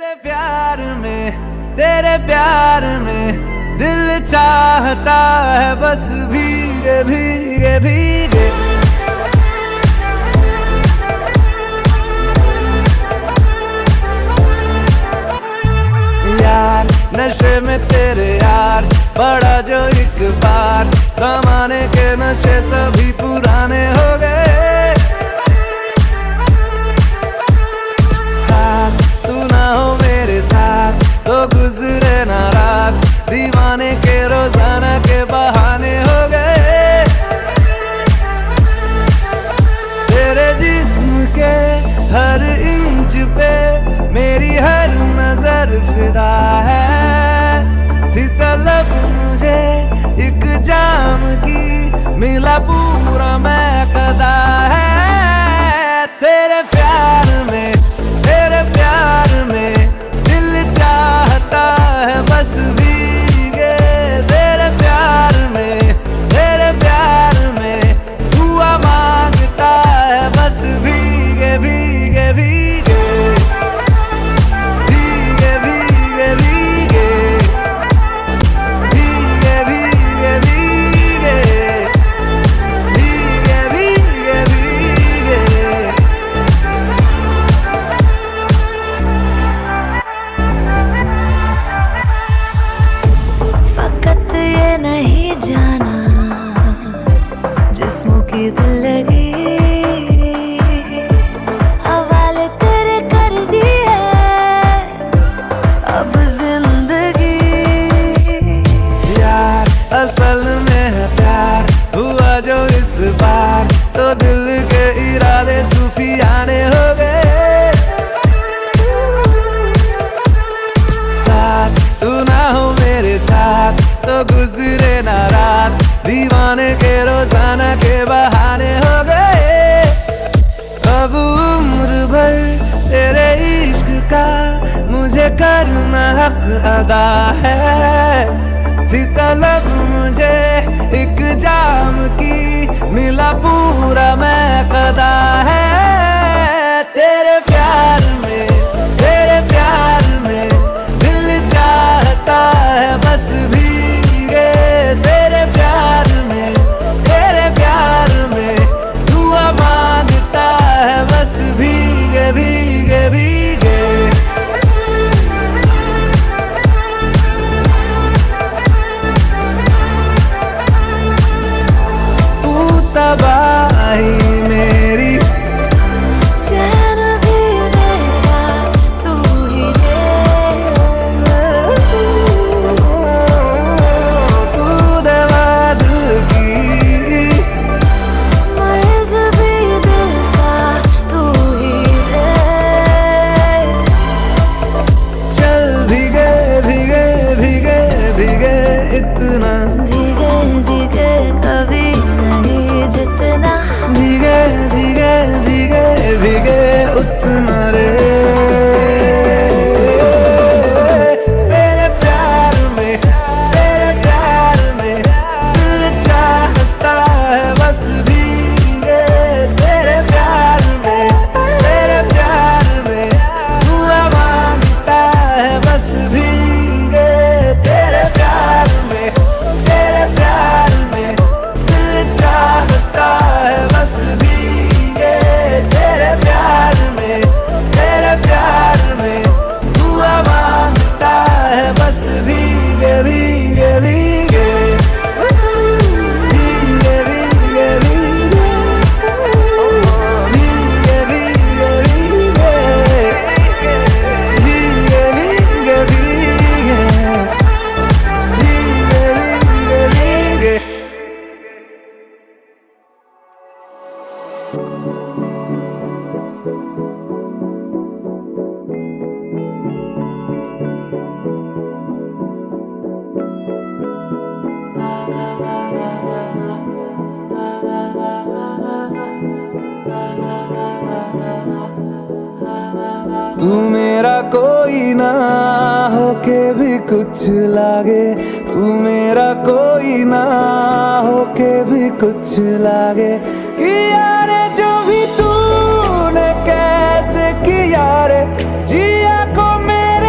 तेरे प्यार में दिल चाहता है बस भीगे भीगे भीगे। यार नशे में तेरे यार बड़ा जो एक बार, जमाने के नशे सभी पुराने हो गए। साथ तू ना हो मेरे साथ तो गुजरे ना रात, दीवाने के रोजाना के बहाने हो गए। तेरे जिस्म के हर इंच पे मेरी हर नजर फिदा है। थी तलब मुझे एक जाम की, मिला पूरा मैं कदा है। तेरे प्यार में दिल चाहता है बस भीगे। तेरे प्यार में दुआ मांगता है बस भीगे भीगे भीगे भीगे भीगे भीगे भीगे भीगे भीगे भीगे भीगे भीगे। फकत ये नहीं जाना जिस्मों की दिल लगी, हवाले तेरे कर दी है अब जिंदगी। यार असल में है प्यार हुआ जो इस बार, तो दिल के इरादे सूफियाने हो गए। साथ तू ना हो मेरे साथ तो गुजरे ना रात, दीवाने के रोजाना के बहाने हो गए। अब उम्र भर तेरे इश्क का मुझे करना हक अदा है। थी तलब मुझे एक जाम की, मिला पूरा मैं कदा है। तेरे प्यार में दिल चाहता है बस भीगे। तेरे प्यार में दुआ मांगता है बस भीगे भीगे भीगे। तू तबाही मेरी, चैन भी मेरा तू ही है। तू दवा दिल की, मर्ज़ भी दिल का तू ही है। चल भीगे भीगे भीगे भीगे इतना, भीगे भीगे कभी नहीं जितना, भीगे भीगे भीगे भीगे उतना रे। तेरे प्यार में दिल चाहता है बस भीगे। तेरे प्यार में दुआ मांगता है बस भीगे। तेरे प्यार में दिल चाहता है बस भीगे। तेरे प्यार में दुआ मांगता है बस भीगे भीगे भीगे भीगे भीगे भीगे भीगे भीगे भीगे भीगे भीगे भीगे। तू मेरा कोई ना होके भी कुछ लागे, तू मेरा कोई ना होके भी कुछ लागे। कि यारे जो भी तूने कैसे किया रे, जिया को मेरे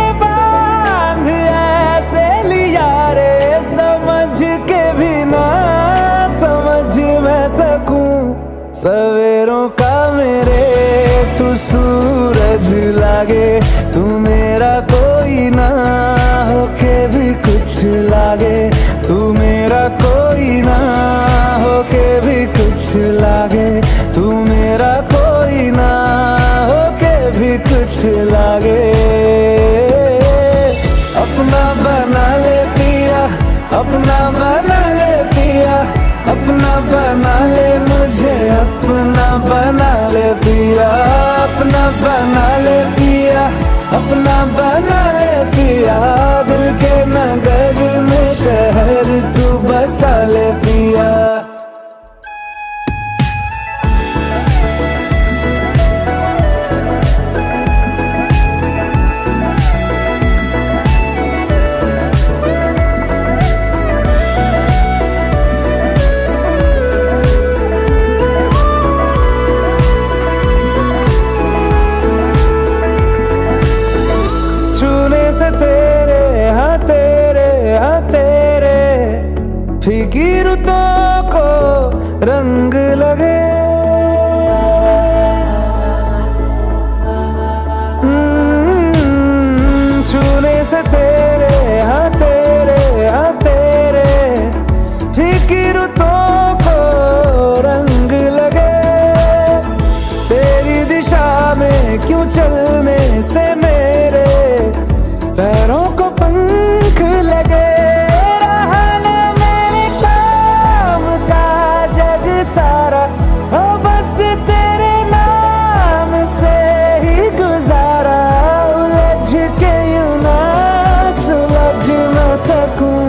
सवेरों का मेरे तू सूरज लागे, तू मेरा कोई ना होके भी कुछ लागे, तू मेरा कोई ना होके भी कुछ लागे, तू मेरा कोई ना होके भी कुछ लागे। अपना बना ले पिया, अपना बना ले पिया, अपना बना ले मुझे, अपना बना ले पिया, अपना बना ले पिया, अपना बना ले पिया। दिल के नगर में शहर तू बसा ले पिया। फीकी रुतों को रंग लगे, छूने से तेरे हाँ तेरे हाँ तेरे, फीकी रुतों को रंग लगे। तेरी दिशा में क्यों चलने से मेरे पैरों को पंख लगे। बस तेरे नाम से ही गुजारा, उलझ के यूं ना सुलझ न सकूं।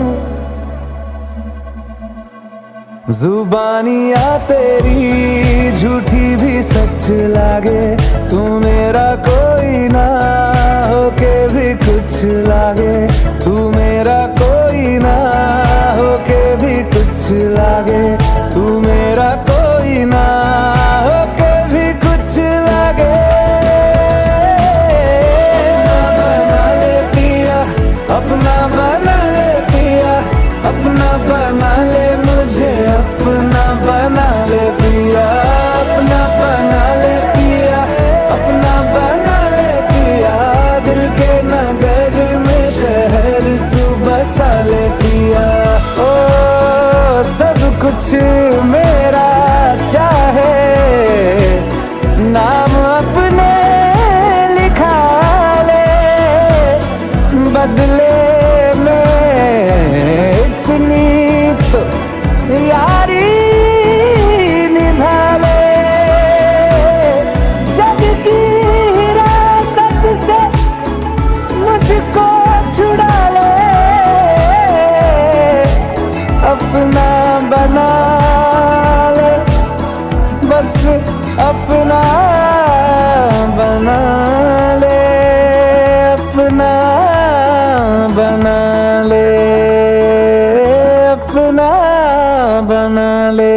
जुबानियाँ तेरी झूठी भी सच लागे, तू मेरा कोई ना होके भी कुछ लागे, तू मेरा कोई ना होके भी कुछ लागे, तू मेरा कोई ना होके भी कुछ लागे। अपना बना ले पिया, अपना बना ले पिया, अपना बना ले मुझे, अपना बना ले पिया, अपना बना ले पिया, अपना बना ले पिया। दिल के नगर में शहर तू बसा ले पिया। ओ सब कुछ मेरा चाहे, नाम अपने लिखा ले, बदले में इतनी तो यारी निभा ले। जग की हिरासत से मुझको छुड़ा ले, अपना बना ले, बस अपना बना ले, अपना बना ले, अपना बना ले।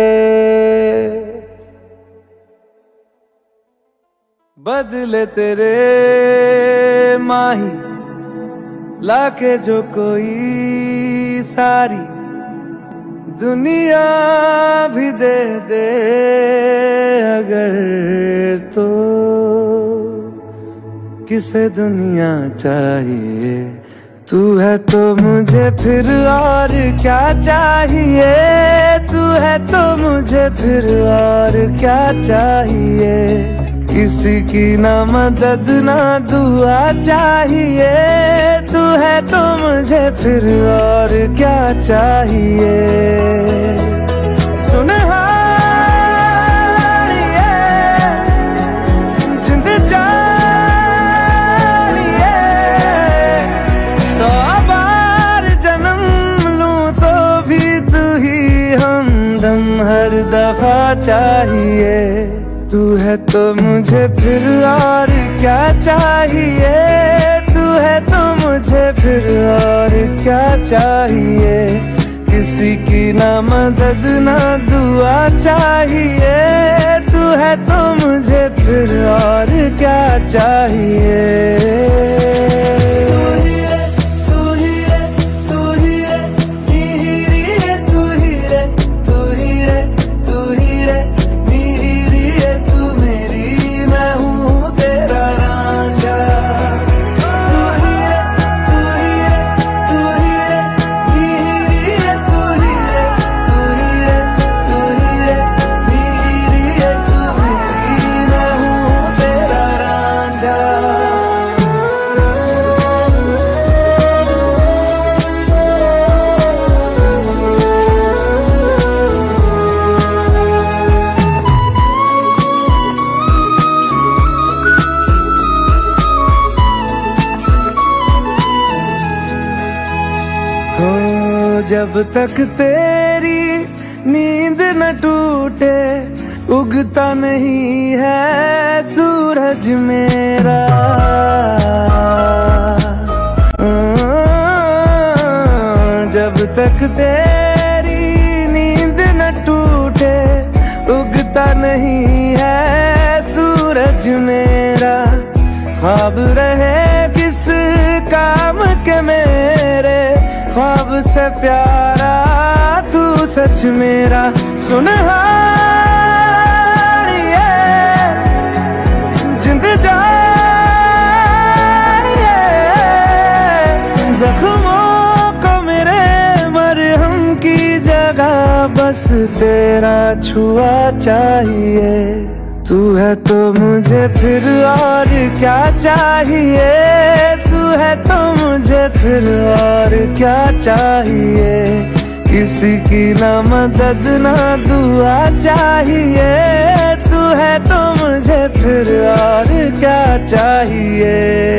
बदले तेरे माही लाके जो कोई सारी दुनिया भी दे दे अगर, तो किसे दुनिया चाहिए। तू है तो मुझे फिर और क्या चाहिए, तू है तो मुझे फिर और क्या चाहिए। किसी की ना मदद ना दुआ चाहिए, तू है तो मुझे फिर और क्या चाहिए। सुन हर दफा चाहिए, तू है तो मुझे फिर और क्या चाहिए, तू है तो मुझे फिर और क्या चाहिए। किसी की ना मदद ना दुआ चाहिए, तू है तो मुझे फिर और क्या चाहिए। जब तक तेरी नींद न टूटे उगता नहीं है सूरज मेरा। जब तक तेरी नींद न टूटे उगता नहीं है सूरज मेरा। ख्वाब रहे किस काम के मेरे ख्वाब से प्यारा तू सच मेरा। सुनहा जिंद जाए जख्मों को मेरे मरहम की जगह बस तेरा छुआ चाहिए। तू है तो मुझे फिर और क्या चाहिए, तू है तो मुझे फिर और क्या चाहिए। किसी की ना मदद ना दुआ चाहिए, तू है तो मुझे फिर और क्या चाहिए।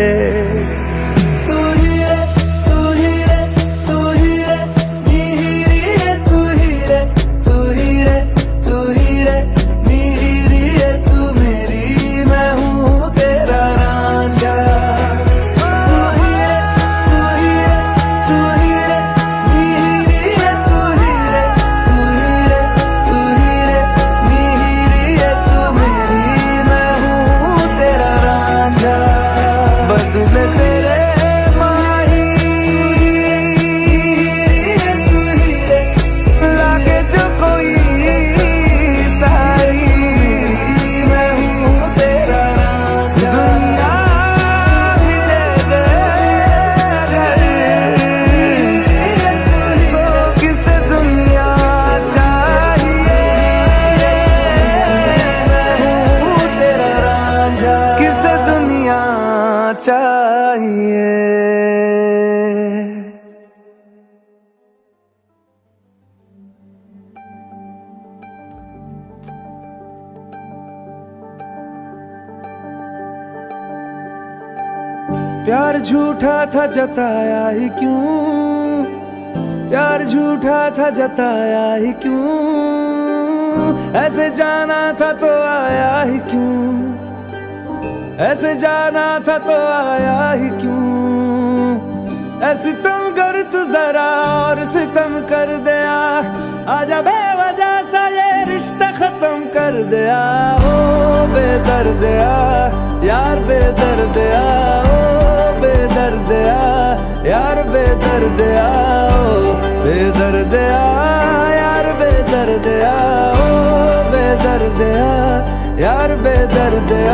प्यार झूठा था जताया ही क्यों, प्यार झूठा था जताया ही क्यों। ऐसे जाना था तो आया ही क्यों, ऐसे जाना था तो आया ही क्यों। ऐसे तुम कर तू जरा और सितम कर दिया, आजा बेवजह सा ये रिश्ता खत्म कर दिया। ओ बेदर्दिया यार बेदर्दिया, ओ बेदर्दिया यार बेदर्दिया, ओ बेदर्दिया यार बेदर्दिया, ओ बेदर्दिया यार बेदर्दिया।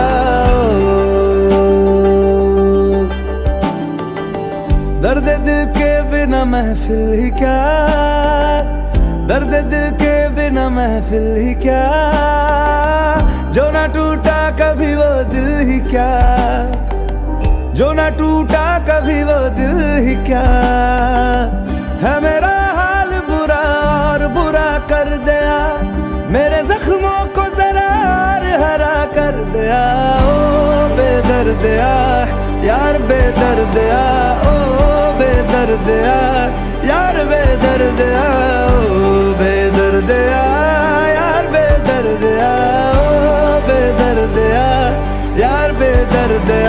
दर्द दिल के बिना महफिल ही क्या, दर्द दिल के बिना महफिल ही क्या। जो ना टूटा कभी वो दिल ही क्या, जो ना टूटा कभी वो दिल ही क्या। है मेरा हाल बुरा और बुरा कर दिया, मेरे जख्मों को जरा और हरा कर दिया। ओ बेदर्दिया यार बेदर्दिया, ओ बेदर्दिया यार बेदर्दिया, ओ बेदर्दिया यार बेदर्दिया, ओ बेदर्दिया यार बेदर्दिया।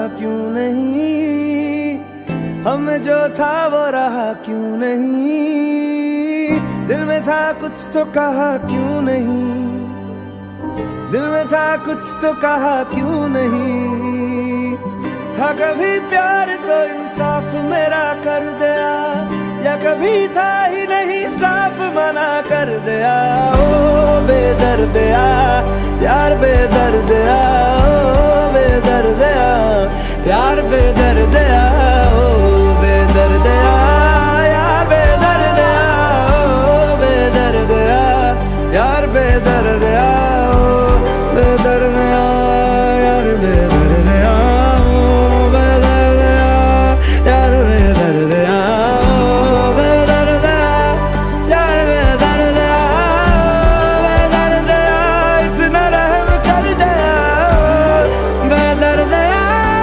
क्यों नहीं, हमें जो था वो रहा क्यों नहीं, दिल में था कुछ तो कहा क्यों नहीं, दिल में था कुछ तो कहा क्यों नहीं। था कभी प्यार तो इंसाफ मेरा कर दिया, या कभी था ही नहीं साफ मना कर दिया। ओ बेदर्दिया यार बेदर्दिया, ओ बेदर्दिया यार बेदर्दिया, ओ बेदर्दिया यार बेदर्दिया, ओ बेदर्दिया यार बेदर्दिया, ओ बेदर्दिया यार बेदर्दिया, ओ बेदर्दिया यार बेदर्दिया, ओ बेदर्दिया यार बेदर्दिया, बेदर्दिया इतना रहम कर दिया, बेदर्दिया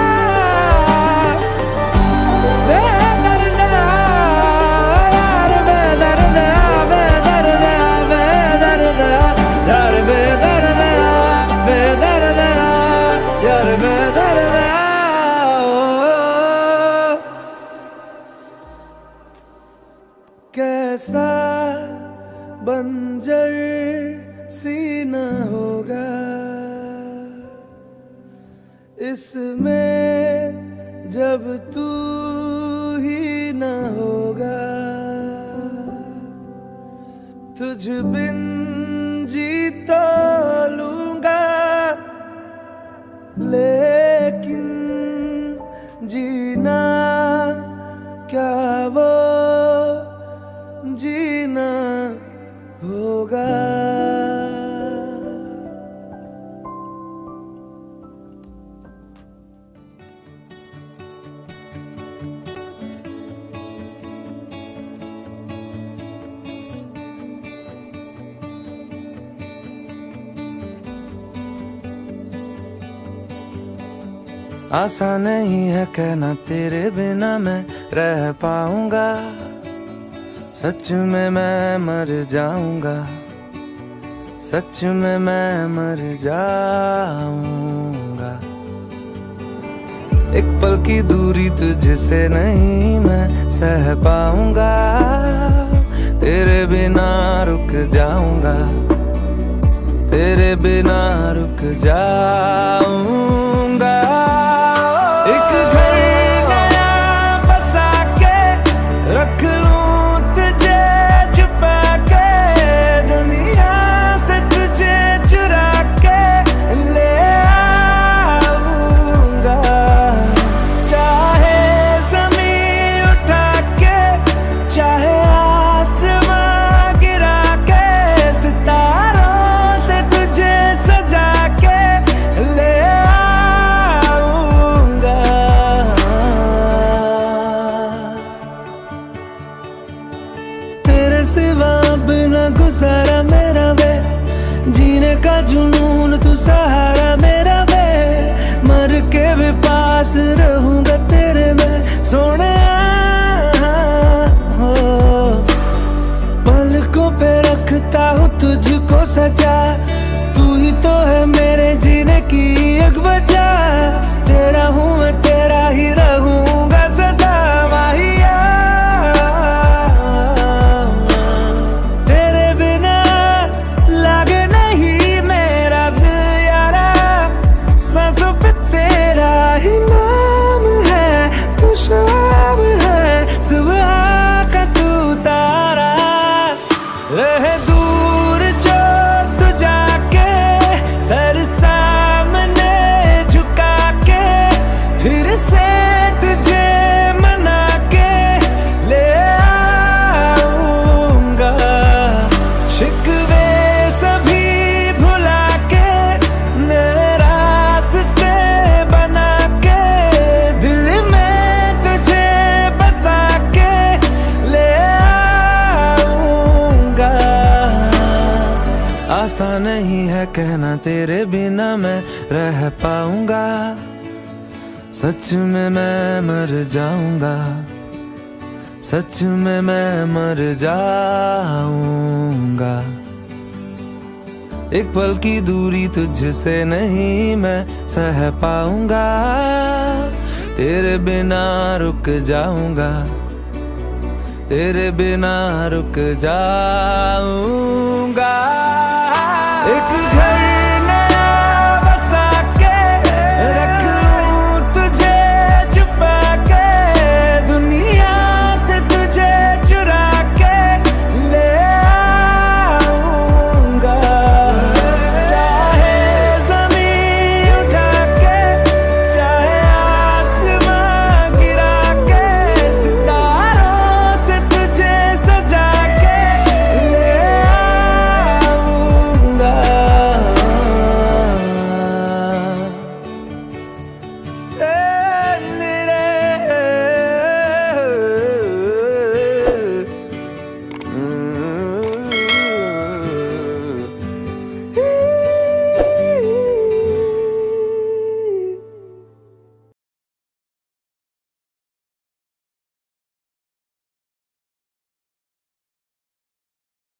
बेदर्दिया यार बेदर्दिया, बेदर्दिया बेदर्दिया यार बेदर्दिया, बेदर्दिया यार बेदर्दिया। कैसा बंजर सीना होगा इसमें जब तू ही न होगा, तुझ बिन जी तो लूंगा लेकिन जीना क्या वो जीना होगा। आसान नहीं है कहना तेरे बिना मैं रह पाऊंगा, सच में मैं मर जाऊंगा, सच में मैं मर जाऊंगा। एक पल की दूरी तुझसे नहीं मैं सह पाऊंगा, तेरे बिना रुक जाऊंगा, तेरे बिना रुक जाऊंगा। एक घर नया बसा के रख लूं तुझे छुपा के, दुनिया से तुझे चुरा के ले आऊंगा। चाहे ज़मीन उठा के, चाहे आसमां गिरा के, सितारों से तुझे सजा के ले आऊंगा। तेरे सिवा बिना गुजारा मेरा वे, जीने का जुनून तू सहारा मेरा वे, मर के भी पास रहूंगा तेरे में सोने हो। पलकों पे रखता हूँ तुझको सजा, तू ही तो है मेरे जीने की एक वजह, तेरा हूँ मैं तेरा ही रहूंगा सदा माहिया। तेरे बिना लागे नहीं मेरा दिल यारा, सांसों पे तेरा ही नाम है, तू शाम है सुबह का तू तारा। रहे दूर जो तू जाके, सर सामने झुका के, फिर से तुझे मना के ले आऊंगा। शिकवे सभी भुला के, नए रास्ते बना के, दिल में तुझे बसा के ले आऊंगा। आसान नहीं है कहना तेरे बिना मैं रह पाऊंगा, सच में मैं मर जाऊंगा, सच में मैं मर जाऊंगा। एक पल की दूरी तुझसे नहीं मैं सह पाऊंगा, तेरे बिना रुक जाऊंगा, तेरे बिना रुक जाऊंगा। एक